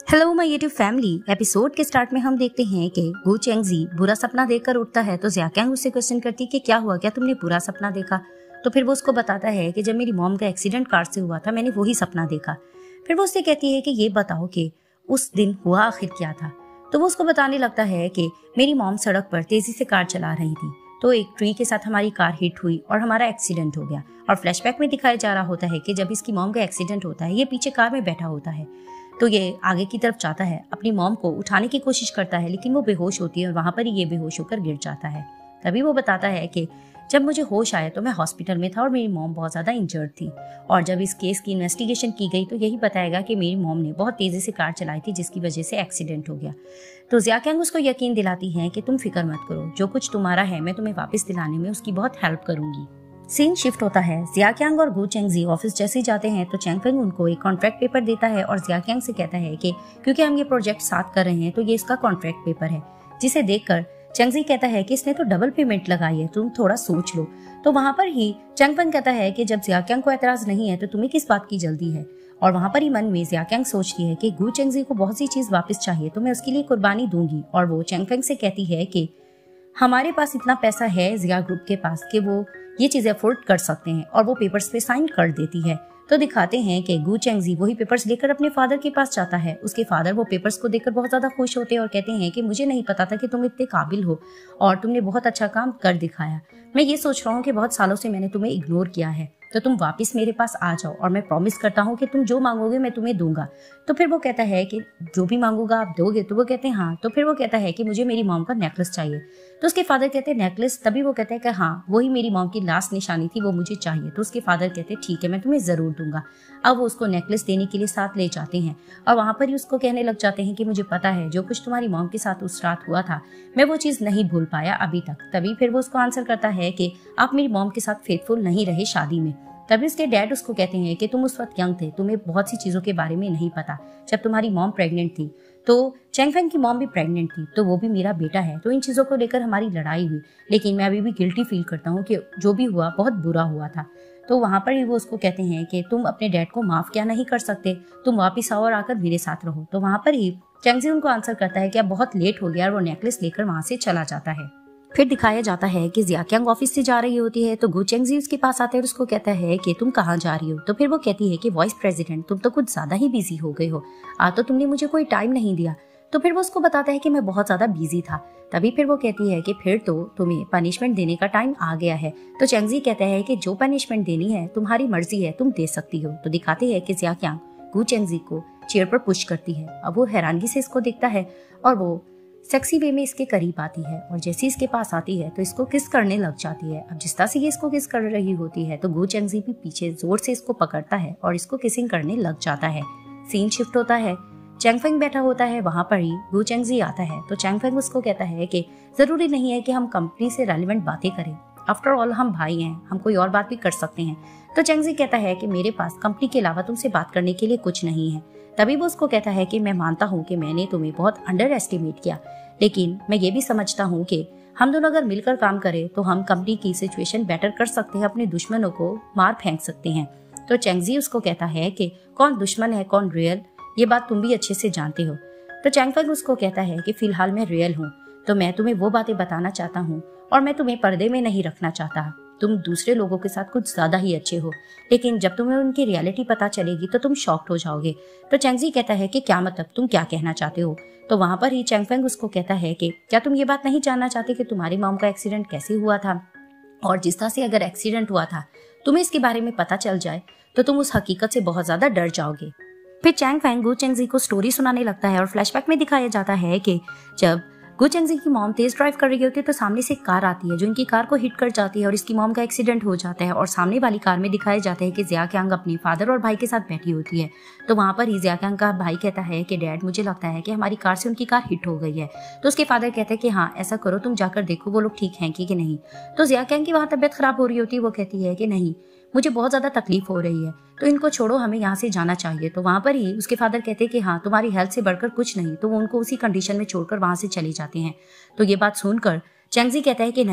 Hello my YouTube family. Episode के start में हम देखते हैं कि गु चेंगजी बुरा सपना देखकर उठता है तो ज़ियाक्यांग उससे क्वेश्चन करती है कि क्या हुआ, क्या तुमने बुरा सपना देखा। तो फिर वो उसको बताता है कि जब मेरी मॉम का एक्सीडेंट कार से हुआ था मैंने वही सपना देखा। फिर वो उससे कहती है कि ये बताओ कि उस दिन हुआ आखिर क्या था। तो वो उसको बताने लगता है कि मेरी मॉम सड़क पर तेजी से कार चला रही थी तो एक ट्री के साथ हमारी कार हिट हुई और हमारा एक्सीडेंट हो गया। और फ्लैशबैक में दिखाया जा रहा होता है कि जब इसकी मॉम का एक्सीडेंट होता है ये पीछे कार में बैठा होता है तो ये आगे की तरफ जाता है, अपनी मॉम को उठाने की कोशिश करता है लेकिन वो बेहोश होती है और वहां पर ही ये बेहोश होकर गिर जाता है। तभी वो बताता है कि जब मुझे होश आया तो मैं हॉस्पिटल में था और मेरी मॉम बहुत ज्यादा इंजर्ड थी और जब इस केस की इन्वेस्टिगेशन की गई तो यही बताएगा कि मेरी मॉम ने बहुत तेजी से कार चलाई थी जिसकी वजह से एक्सीडेंट हो गया। तो ज़ियाक्यांग उसको यकीन दिलाती है कि तुम फिक्र मत करो, जो कुछ तुम्हारा है मैं तुम्हें वापस दिलाने में उसकी बहुत हेल्प करूंगी। सीन शिफ्ट होता है। ज़ियाक्यांग और गु चेंगजी ऑफिस जैसे ही जाते हैं तो चैंगफेंग उनको एक कॉन्ट्रैक्ट पेपर देता है और ज़ियाक्यांग से कहता है कि क्योंकि हम ये प्रोजेक्ट साथ कर रहे हैं तो ये इसका कॉन्ट्रैक्ट पेपर है, जिसे देखकर चेंगजी कहता है कि इसने तो डबल पेमेंट लगाई है, तुम थोड़ा सोच लो। तो वहां पर ही चैंगफेंग कहता है कि जब ज़ियाक्यांग को एतराज नहीं है तो तुम्हें किस बात की जल्दी है। और वहां पर ही मन में ज़ियाक्यांग सोचती है कि गु चेंगजी को बहुत सी चीज वापस चाहिए तो मैं उसके लिए कुर्बानी दूंगी। और वो चैंगफेंग से कहती है कि हमारे पास इतना पैसा है ज़िया ग्रुप के पास कि वो ये चीजें अफोर्ड कर सकते हैं और वो पेपर्स पे साइन कर देती है। तो दिखाते हैं कि गु चेंगजी वही पेपर्स लेकर अपने फादर के पास जाता है। उसके फादर वो पेपर्स को देखकर बहुत ज्यादा खुश होते हैं और कहते हैं कि मुझे नहीं पता था कि तुम इतने काबिल हो और तुमने बहुत अच्छा काम कर दिखाया। मैं ये सोच रहा हूँ कि बहुत सालों से मैंने तुम्हें इग्नोर किया है तो तुम वापस मेरे पास आ जाओ और मैं प्रॉमिस करता हूँ कि तुम जो मांगोगे मैं तुम्हें दूंगा। तो फिर वो कहता है कि जो भी मांगूंगा आप दोगे। तो वो कहते हैं हाँ। तो फिर वो कहता है कि मुझे मेरी मॉम का नेकलेस चाहिए। तो उसके फादर कहते हैं नेकलेस। तभी वो कहता है कि हाँ वही मेरी मॉम की लास्ट निशानी थी, वो मुझे चाहिए। तो उसके फादर कहते हैं ठीक है मैं तुम्हें जरूर दूंगा। अब वो उसको नेकलेस देने के लिए साथ ले जाते हैं और वहां पर ही उसको कहने लग जाते हैं कि मुझे पता है जो कुछ तुम्हारी मॉम के साथ उस रात हुआ था मैं वो चीज नहीं भूल पाया अभी तक। तभी फिर वो उसको आंसर करता है कि आप मेरी मॉम के साथ फेथफुल नहीं रहे शादी में। तभी उसके डैड उसको कहते हैं कि तुम उस वक्त यंग थे, तुम्हें बहुत सी चीजों के बारे में नहीं पता। जब तुम्हारी मॉम प्रेग्नेंट थी तो चैंगफेंग की मॉम भी प्रेग्नेंट थी तो वो भी मेरा बेटा है, तो इन चीजों को लेकर हमारी लड़ाई हुई लेकिन मैं अभी भी गिल्टी फील करता हूँ कि जो भी हुआ बहुत बुरा हुआ था। तो वहां पर ही वो उसको कहते हैं कि तुम अपने डैड को माफ क्या नहीं कर सकते, तुम वापिस आओ और आकर मेरे साथ रहो। तो वहां पर ही चैंगजी उनको आंसर करता है कि अब बहुत लेट हो गया और वो नेकलेस लेकर वहां से चला जाता है। फिर दिखाया जाता है कि ज़ियाक्यांग ऑफिस से जा रही होती है तो गु चेंगजी उसके पास आता है और उसको कहता है कि तुम कहाँ जा रही हो। तो फिर वो कहती है कि वाइस प्रेसिडेंट तुम तो कुछ ज्यादा ही बिजी हो गए हो, तो तुमने मुझे कोई टाइम नहीं दिया। तो फिर वो उसको बताता है कि मैं बहुत ज्यादा बिजी था। तभी फिर वो कहती है कि फिर तो तुम्हें पनिशमेंट देने का टाइम आ गया है। तो चेंगजी कहता है कि जो पनिशमेंट देनी है तुम्हारी मर्जी है, तुम दे सकती हो। तो दिखाते हैं कि ज़ियाक्यांग गु चेंगजी को चेयर पर पुश करती है। अब वो हैरानगी से इसको देखता है और वो सेक्सी वे में इसके करीब आती है और जैसे इसके पास आती है तो इसको किस करने लग जाती है। अब जिस तरह से ये इसको किस कर रही होती है तो गु चेंगजी भी पीछे जोर से इसको पकड़ता है और इसको किसिंग करने लग जाता है। सीन शिफ्ट होता है। चैंगफेंग बैठा होता है, वहां पर ही गु चेंगजी आता है। तो चैंगफेंग उसको कहता है कि जरूरी नहीं है कि हम कंपनी से रेलिवेंट बातें करें, आफ्टर ऑल हम भाई हैं, हम कोई और बात भी कर सकते हैं। तो चेंगजी कहता है कि मेरे पास कंपनी के अलावा तुमसे बात करने के लिए कुछ नहीं है। तभी वो उसको कहता है कि मैं मानता हूँ कि मैंने तुम्हें बहुत अंडर एस्टिमेट किया लेकिन मैं ये भी समझता हूँ कि हम दोनों अगर मिलकर काम करें तो हम कंपनी की सिचुएशन बेटर कर सकते हैं, अपने दुश्मनों को मार फेंक सकते हैं। तो चेंगजी उसको कहता है कि कौन दुश्मन है कौन रियल, ये बात तुम भी अच्छे से जानते हो। तो चैंगफेंग उसको कहता है कि फिलहाल मैं रियल हूँ तो मैं तुम्हें वो बातें बताना चाहता हूँ और मैं तुम्हें पर्दे में नहीं रखना चाहता। तुम दूसरे लोगों के साथ कुछ ज्यादा ही अच्छे हो लेकिन जब तुम्हें उनकी रियलिटी पता चलेगी तो तुम शॉक्ड हो जाओगे। तो चेंगजी कहता है कि क्या मतलब, तुम क्या कहना चाहते हो। तो वहां पर ही चैंगफेंग उसको कहता है कि क्या तुम ये बात नहीं जानना चाहते कि तुम्हारी मॉम का एक्सीडेंट कैसे हुआ था और जिस तरह से अगर एक्सीडेंट हुआ था तुम्हें इसके बारे में पता चल जाए तो तुम उस हकीकत से बहुत ज्यादा डर जाओगे। फिर चैंगफेंग गु चेंगजी को स्टोरी सुनाने लगता है और फ्लैशबैक में दिखाया जाता है कि जब गु चेंगजी की मॉम तेज ड्राइव कर रही होती है तो सामने से एक कार आती है जो इनकी कार को हिट कर जाती है और इसकी मॉम का एक्सीडेंट हो जाता है। और सामने वाली कार में दिखाया जाता है कि ज़ियाक्यांग अपने फादर और भाई के साथ बैठी होती है। तो वहां पर ही ज़ियाक्यांग का भाई कहता है कि डैड मुझे लगता है कि हमारी कार से उनकी कार हिट हो गई है। तो उसके फादर कहते हैं कि हाँ ऐसा करो, तुम जाकर देखो वो लोग ठीक हैं कि नहीं। तो ज़ियाक्यांग की वहां तबियत खराब हो रही होती है, वो कहती है कि नहीं मुझे बहुत ज्यादा तकलीफ हो रही है तो इनको छोड़ो, हमें यहाँ से जाना चाहिए। तो वहां पर ही उसके फादर कहते हैं कि हाँ तुम्हारी हेल्थ से बढ़कर कुछ नहीं। तो वो उनको उसी कंडीशन में छोड़कर वहां से चले जाते हैं। तो ये बात सुनकर चेंगजी कहता है कि नहीं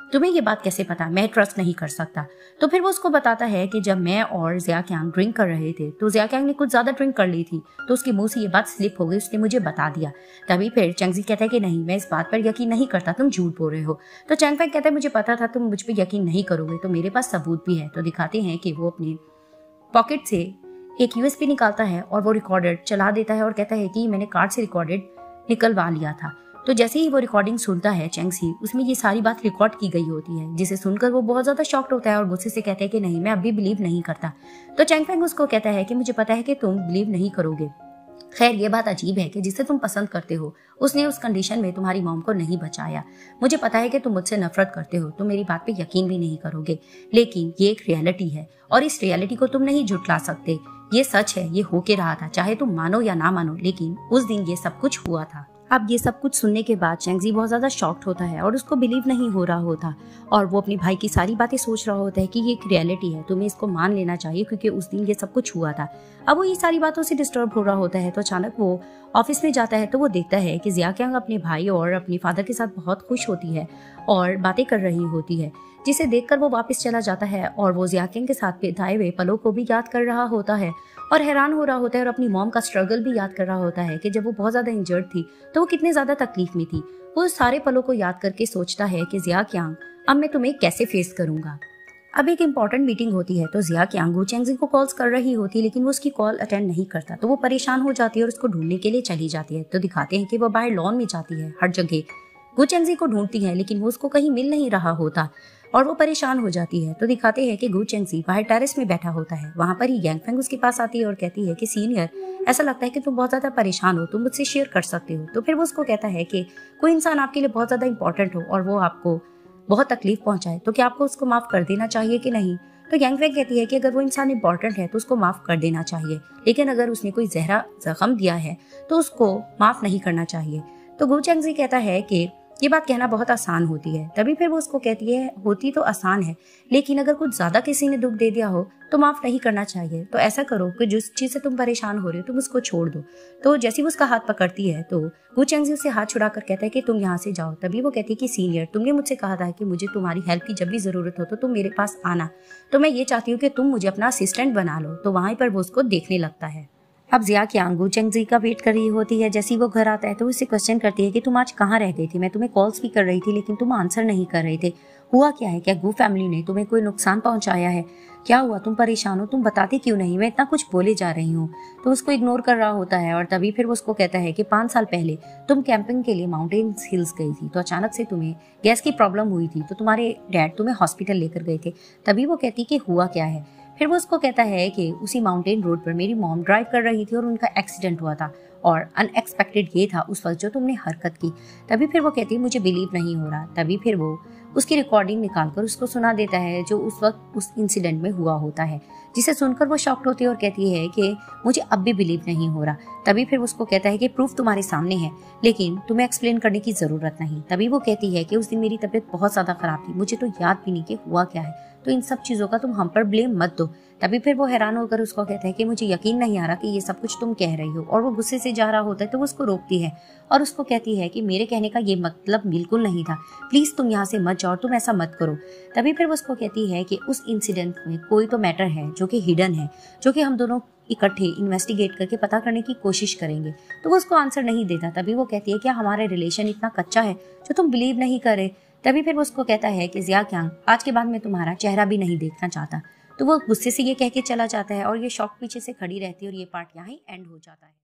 तुम्हें ये बात कैसे पता? मैं ट्रस्ट नहीं कर सकता। तो फिर वो उसको बताता है कि जब मैं और जिया क्यांग ड्रिंक कर रहे थे तो जिया क्यांग ने कुछ ज्यादा ड्रिंक कर ली थी, तो उसके मुंह से ये बात स्लिप हो गई, उसने मुझे बता दिया। तभी फिर चेंगजी कहता है कि नहीं, मैं इस बात पर यकीन नहीं करता, तुम झूठ बोल रहे हो। तो चैंग फेंग कहता है मुझे पता था तुम मुझ पर यकीन नहीं करोगे, तो मेरे पास सबूत भी है। तो दिखाते हैं कि वो अपने पॉकेट से एक यूएसबी निकालता है और वो रिकॉर्डर चला देता है और कहता है कि मैंने कार्ड से रिकॉर्डेड निकलवा लिया था। तो जैसे ही वो रिकॉर्डिंग सुनता है चेंगसी, उसमें ये सारी बात रिकॉर्ड की गई होती है, जिसे सुनकर वो बहुत ज्यादा शॉक्ड होता है और गुस्से से कहता है कि नहीं, मैं अब भी बिलीव नहीं करता। तो चैंग फेंग उसको कहता है कि मुझे पता है कि तुम बिलीव नहीं करोगे। खैर ये बात अजीब है कि जिसे तुम पसंद करते हो उसने उस कंडीशन में तुम्हारी मॉम को नहीं बचाया। मुझे पता है कि तुम मुझसे नफरत करते हो, तुम मेरी बात पे यकीन भी नहीं करोगे, लेकिन ये एक रियलिटी है और इस रियलिटी को तुम नहीं झुठला सकते। ये सच है, ये हो के रहा था, चाहे तुम मानो या ना मानो, लेकिन उस दिन ये सब कुछ हुआ था। अब ये सब कुछ सुनने के बाद चेंगजी बहुत ज्यादा शॉक्ड होता है और उसको बिलीव नहीं हो रहा होता और वो अपने भाई की सारी बातें सोच रहा होता है कि ये एक रियलिटी है, तुम्हें इसको मान लेना चाहिए क्योंकि उस दिन ये सब कुछ हुआ था। अब वो ये सारी बातों से डिस्टर्ब हो रहा होता है। तो अचानक वो ऑफिस में जाता है तो वो देखता है कि जिया क्यांग अपने भाई और अपने फादर के साथ बहुत खुश होती है और बातें कर रही होती है, जिसे देखकर वो वापस चला जाता है और वो जिया क्यांग के साथ बिताए हुए पलों को भी याद कर रहा होता है और हैरान हो रहा होता है और अपनी मॉम का स्ट्रगल भी याद कर रहा होता है कि जब वो बहुत ज्यादा इंजर्ड थी तो वो कितने ज्यादा तकलीफ में थी। वो सारे पलों को याद करके सोचता है कि जिया क्यांग, अब मैं तुम्हें कैसे फेस करूंगा। अब एक इम्पॉर्टेंट मीटिंग होती है तो जिया क्यांग गू चेंगजी को कॉल्स कर रही होती है, लेकिन वो उसकी कॉल अटेंड नहीं करता। तो वो परेशान हो जाती है और उसको ढूंढने के लिए चली जाती है। तो दिखाते हैं कि वो बाहर लॉन में जाती है, हर जगह गू चेंगजी को ढूंढती है, लेकिन वो उसको कहीं मिल नहीं रहा होता और वो परेशान हो जाती है। तो दिखाते हैं कि गू चेंगजी बाहर टेरेस में बैठा होता है। वहां पर ही यांग फेंग उसके पास आती है और कहती है कि सीनियर, ऐसा लगता है कि तुम बहुत ज्यादा परेशान हो, तुम मुझसे शेयर कर सकते हो। तो फिर वो उसको कहता है कि कोई इंसान आपके लिए बहुत ज्यादा इंपॉर्टेंट हो और वो आपको बहुत तकलीफ पहुंचाए तो क्या आपको उसको माफ कर देना चाहिए कि नहीं। तो यांग फेंग कहती है कि अगर वो इंसान इंपॉर्टेंट है तो उसको माफ कर देना चाहिए, लेकिन अगर उसने कोई जहरा जख्म दिया है तो उसको माफ नहीं करना चाहिए। तो गू चेंगजी कहता है कि ये बात कहना बहुत आसान होती है। तभी फिर वो उसको कहती है होती तो आसान है, लेकिन अगर कुछ ज्यादा किसी ने दुख दे दिया हो तो माफ नहीं करना चाहिए। तो ऐसा करो कि जिस चीज से तुम परेशान हो रहे हो तुम उसको छोड़ दो। तो जैसे वो उसका हाथ पकड़ती है तो गू चेंगजी उससे हाथ छुड़ाकर कहता है कि तुम यहाँ से जाओ। तभी वो कहती है कि सीनियर, तुमने मुझसे कहा था कि मुझे तुम्हारी हेल्प की जब भी जरूरत हो तो तुम मेरे पास आना, तो मैं ये चाहती हूँ कि तुम मुझे अपना असिस्टेंट बना लो। तो वहां पर वो उसको देखने लगता है। अब जिया क्यांग गू चेंगजी का वेट कर रही होती है। जैसे ही वो घर आता है तो उससे क्वेश्चन करती है कि तुम आज कहाँ रह गई थी, मैं तुम्हें कॉल्स भी कर रही थी लेकिन तुम आंसर नहीं कर रहे थे, हुआ क्या है, क्या गू फैमिली ने तुम्हें कोई नुकसान पहुंचाया है, क्या हुआ, तुम परेशान हो, तुम बताते क्यों नहीं, मैं इतना कुछ बोले जा रही हूँ। तो उसको इग्नोर कर रहा होता है और तभी फिर वो उसको कहता है कि 5 साल पहले तुम कैंपिंग के लिए माउंटेन्स हिल्स गई थी, तो अचानक से तुम्हें गैस की प्रॉब्लम हुई थी, तो तुम्हारे डैड तुम्हें हॉस्पिटल लेकर गए थे। तभी वो कहती कि हुआ क्या है। फिर वो उसको कहता है कि उसी माउंटेन रोड पर मेरी मॉम ड्राइव कर रही थी और उनका एक्सीडेंट हुआ था और अनएक्सपेक्टेड ये था उस वक्त जो तुमने हरकत की। तभी फिर वो कहती है मुझे बिलीव नहीं हो रहा। तभी फिर वो उसकी रिकॉर्डिंग निकालकर उसको सुना देता है जो उस वक्त उस इंसिडेंट में हुआ होता है, जिसे सुनकर वो शॉक्ड होती है और कहती है कि मुझे अब भी बिलीव नहीं हो रहा। तभी फिर उसको कहता है कि प्रूफ तुम्हारे सामने है लेकिन तुम्हें एक्सप्लेन करने की जरूरत नहीं। तभी वो कहती है कि उस दिन मेरी तबीयत बहुत ज्यादा खराब थी, मुझे तो याद भी नहीं कि हुआ क्या है, तो इन सब चीजों का तुम हम पर ब्लेम मत दो। तभी फिर वो हैरान होकर उसको कहता है कि मुझे यकीन नहीं आ रहा कि ये सब कुछ तुम कह रही हो, और वो गुस्से से जा रहा होता है तो वो उसको रोकती है और उसको कहती है कि मेरे कहने का ये मतलब बिल्कुल नहीं था, प्लीज तुम यहाँ से मत जाओ, तुम ऐसा मत करो। तभी फिर वो उसको कहती है कि उस इंसिडेंट में कोई तो मैटर है जो कि हिडन है, जो कि हम दोनों इकट्ठे इन्वेस्टिगेट करके पता करने की कोशिश करेंगे। तो वो उसको आंसर नहीं देता। तभी वो कहती है क्या हमारा रिलेशन इतना कच्चा है जो तुम बिलीव नहीं करे। तभी फिर वो उसको कहता है कि जिया क्यांग, आज के बाद मैं तुम्हारा चेहरा भी नहीं देखना चाहता। तो वो गुस्से से ये कह के चला जाता है और ये शॉक पीछे से खड़ी रहती है और ये पार्ट यहाँ ही एंड हो जाता है।